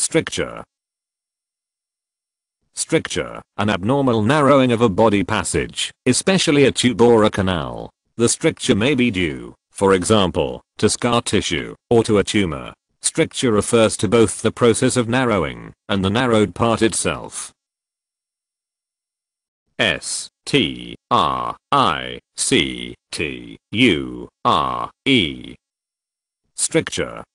Stricture. Stricture, an abnormal narrowing of a body passage, especially a tube or a canal. The stricture may be due, for example, to scar tissue, or to a tumor. Stricture refers to both the process of narrowing, and the narrowed part itself. S-T-R-I-C-T-U-R-E. Stricture.